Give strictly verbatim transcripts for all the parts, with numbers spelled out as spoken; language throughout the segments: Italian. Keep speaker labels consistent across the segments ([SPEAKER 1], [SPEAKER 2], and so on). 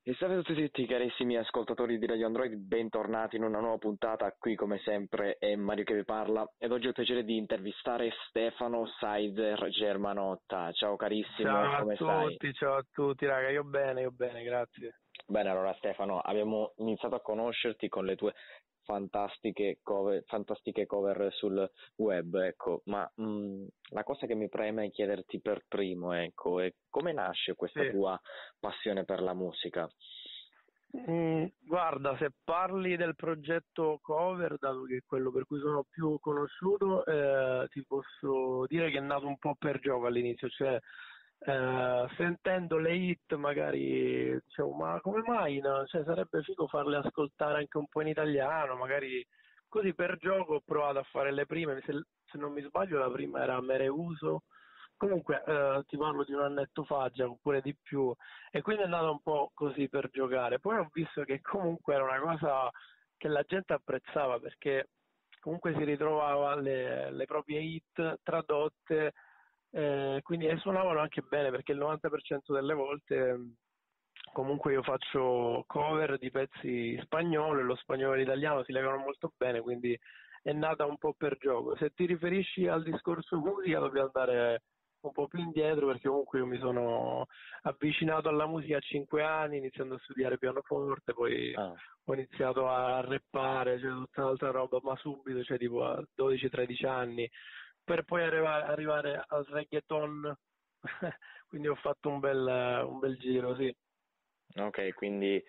[SPEAKER 1] E salve a tutti carissimi ascoltatori di Radio Android, bentornati in una nuova puntata. Qui come sempre è Mario che vi parla ed oggi ho il piacere di intervistare Stefano Sizer Germanotta. Ciao carissimo,
[SPEAKER 2] Ciao a
[SPEAKER 1] come stai?
[SPEAKER 2] tutti, ciao a tutti raga, io bene, io bene, grazie.
[SPEAKER 1] Bene, allora Stefano, abbiamo iniziato a conoscerti con le tue fantastiche cover, fantastiche cover sul web, ecco, ma mh, la cosa che mi preme chiederti per primo, ecco, è come nasce questa
[SPEAKER 2] Sì.
[SPEAKER 1] tua passione per la musica?
[SPEAKER 2] Mm, guarda, se parli del progetto Cover, dato che è quello per cui sono più conosciuto, eh, ti posso dire che è nato un po' per gioco all'inizio, cioè eh, sentendo le hit magari dicevo ma come mai no? Cioè, sarebbe figo farle ascoltare anche un po' in italiano, magari così per gioco ho provato a fare le prime, se, se non mi sbaglio la prima era Mereuso, comunque eh, ti parlo di un annetto fa già, oppure di più. E quindi è andato un po' così per giocare. Poi ho visto che comunque era una cosa che la gente apprezzava perché comunque si ritrovava le, le proprie hit tradotte, eh, quindi e suonavano anche bene perché il novanta per cento delle volte mh, comunque io faccio cover di pezzi spagnolo e lo spagnolo e l'italiano si legano molto bene, quindi è nata un po' per gioco. Se ti riferisci al discorso musica dobbiamo andare un po' più indietro perché comunque io mi sono avvicinato alla musica a cinque anni iniziando a studiare pianoforte, poi
[SPEAKER 1] Ah.
[SPEAKER 2] ho iniziato a rappare, cioè tutta un'altra roba, ma subito, cioè tipo a dodici tredici anni, per poi arrivare, arrivare al reggaeton, quindi ho fatto un bel, un bel giro, sì.
[SPEAKER 1] Ok, quindi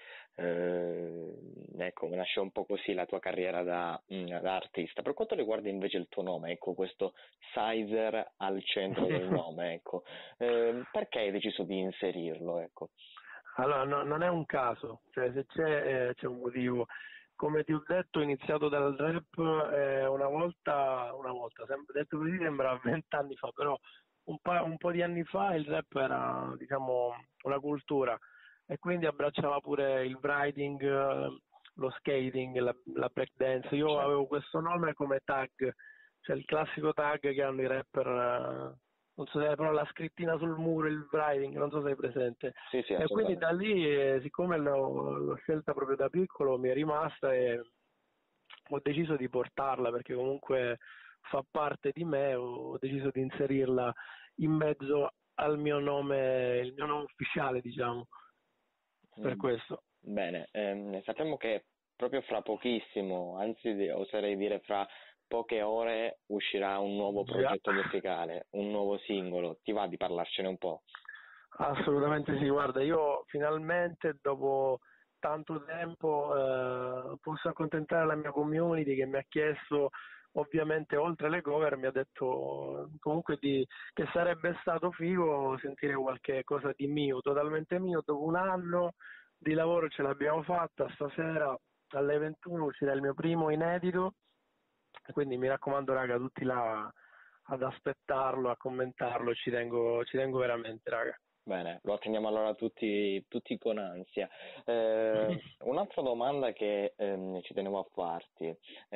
[SPEAKER 1] eh, ecco, nasce un po' così la tua carriera da, mm, da artista. Per quanto riguarda invece il tuo nome, ecco, questo Sizer al centro del nome, ecco, eh, perché hai deciso di inserirlo, ecco?
[SPEAKER 2] Allora, no- non è un caso, cioè se c'è, eh, c'è un motivo. Come ti ho detto, ho iniziato dal rap eh, una volta, una volta, sempre detto così sembra vent'anni fa, però un, pa- un po' di anni fa il rap era, diciamo, una cultura e quindi abbracciava pure il writing, eh, lo skating, la, la breakdance. Io
[SPEAKER 1] Cioè,
[SPEAKER 2] avevo questo nome come tag, cioè il classico tag che hanno i rapper, eh, non so se però la scrittina sul muro, il writing, non so se hai presente.
[SPEAKER 1] sì, sì,
[SPEAKER 2] E quindi
[SPEAKER 1] assolutamente.
[SPEAKER 2] da lì, eh, siccome l'ho, l'ho scelta proprio da piccolo, mi è rimasta e ho deciso di portarla perché comunque fa parte di me, ho deciso di inserirla in mezzo al mio nome, il mio nome ufficiale, diciamo, per
[SPEAKER 1] Mm,
[SPEAKER 2] questo.
[SPEAKER 1] bene, ehm, sappiamo che proprio fra pochissimo, anzi di- oserei dire fra poche ore, uscirà un nuovo
[SPEAKER 2] Già.
[SPEAKER 1] progetto musicale, un nuovo singolo. Ti va di parlarcene un po'?
[SPEAKER 2] Assolutamente sì, guarda, io finalmente dopo tanto tempo eh, posso accontentare la mia community che mi ha chiesto, ovviamente oltre le cover, mi ha detto comunque di, che sarebbe stato figo sentire qualche cosa di mio, totalmente mio, dopo un anno di lavoro ce l'abbiamo fatta, stasera alle ventuno uscirà il mio primo inedito, quindi mi raccomando raga, tutti là ad aspettarlo, a commentarlo, ci tengo, ci tengo veramente raga.
[SPEAKER 1] Bene, lo attendiamo allora tutti, tutti con ansia. Eh, un'altra domanda che ehm, ci tenevo a farti,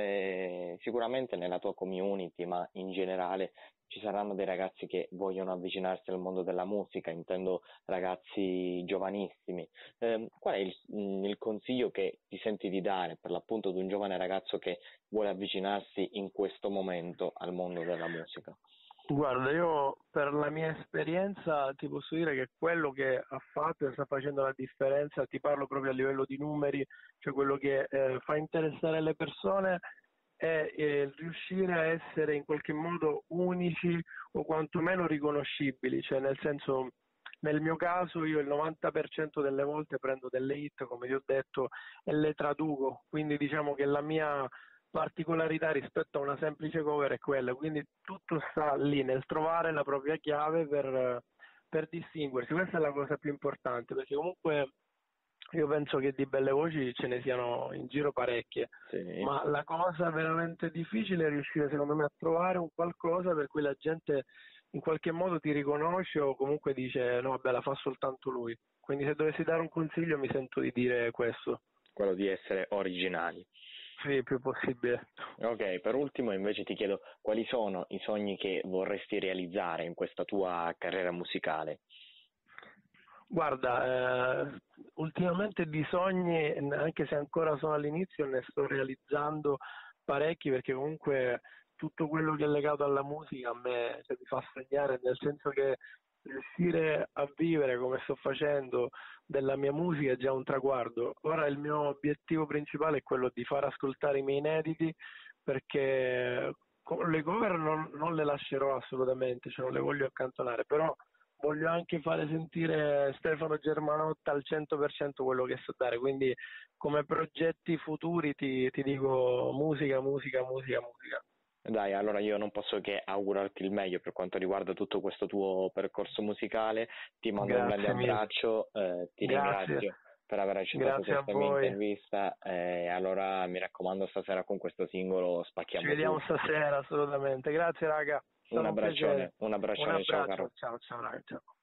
[SPEAKER 1] eh, sicuramente nella tua community, ma in generale ci saranno dei ragazzi che vogliono avvicinarsi al mondo della musica, intendo ragazzi giovanissimi. Eh, qual è il, mm, il consiglio che ti senti di dare per l'appunto ad un giovane ragazzo che vuole avvicinarsi in questo momento al mondo della musica?
[SPEAKER 2] Guarda, io per la mia esperienza ti posso dire che quello che ha fatto e sta facendo la differenza, ti parlo proprio a livello di numeri, cioè quello che eh, fa interessare le persone è eh, riuscire a essere in qualche modo unici o quantomeno riconoscibili, cioè nel senso, nel mio caso io il novanta per cento delle volte prendo delle hit, come ti ho detto, e le traduco, quindi diciamo che la mia particolarità rispetto a una semplice cover è quella, quindi tutto sta lì nel trovare la propria chiave per, per distinguersi, questa è la cosa più importante, perché comunque io penso che di belle voci ce ne siano in giro parecchie,
[SPEAKER 1] Sì.
[SPEAKER 2] ma la cosa veramente difficile è riuscire secondo me a trovare un qualcosa per cui la gente in qualche modo ti riconosce o comunque dice no vabbè la fa soltanto lui, quindi se dovessi dare un consiglio mi sento di dire questo,
[SPEAKER 1] Quello di essere originali.
[SPEAKER 2] sì il più possibile.
[SPEAKER 1] Ok, per ultimo invece ti chiedo quali sono i sogni che vorresti realizzare in questa tua carriera musicale?
[SPEAKER 2] Guarda, eh, ultimamente di sogni, anche se ancora sono all'inizio, ne sto realizzando parecchi perché comunque tutto quello che è legato alla musica a me, cioè, mi fa sognare, nel senso che riuscire a vivere come sto facendo della mia musica è già un traguardo. Ora il mio obiettivo principale è quello di far ascoltare i miei inediti perché co- le cover non, non le lascerò assolutamente, cioè non le voglio accantonare, però voglio anche fare sentire Stefano Germanotta al cento per cento quello che sa dare, quindi come progetti futuri ti, ti dico musica, musica, musica, musica.
[SPEAKER 1] Dai, allora io non posso che augurarti il meglio per quanto riguarda tutto questo tuo percorso musicale. Ti mando un grande
[SPEAKER 2] Grazie mille,
[SPEAKER 1] abbraccio, eh, ti
[SPEAKER 2] grazie,
[SPEAKER 1] ringrazio per aver accettato
[SPEAKER 2] grazie a
[SPEAKER 1] questa mia
[SPEAKER 2] voi.
[SPEAKER 1] intervista. Eh, allora mi raccomando, stasera con questo singolo
[SPEAKER 2] Ci
[SPEAKER 1] spacchiamo
[SPEAKER 2] vediamo
[SPEAKER 1] tutto.
[SPEAKER 2] stasera assolutamente. Grazie raga, è
[SPEAKER 1] Un
[SPEAKER 2] stato un piacere.
[SPEAKER 1] abbraccione, un
[SPEAKER 2] Un
[SPEAKER 1] abbraccione, ciao caro.
[SPEAKER 2] abbraccio, ciao ciao raga, ciao.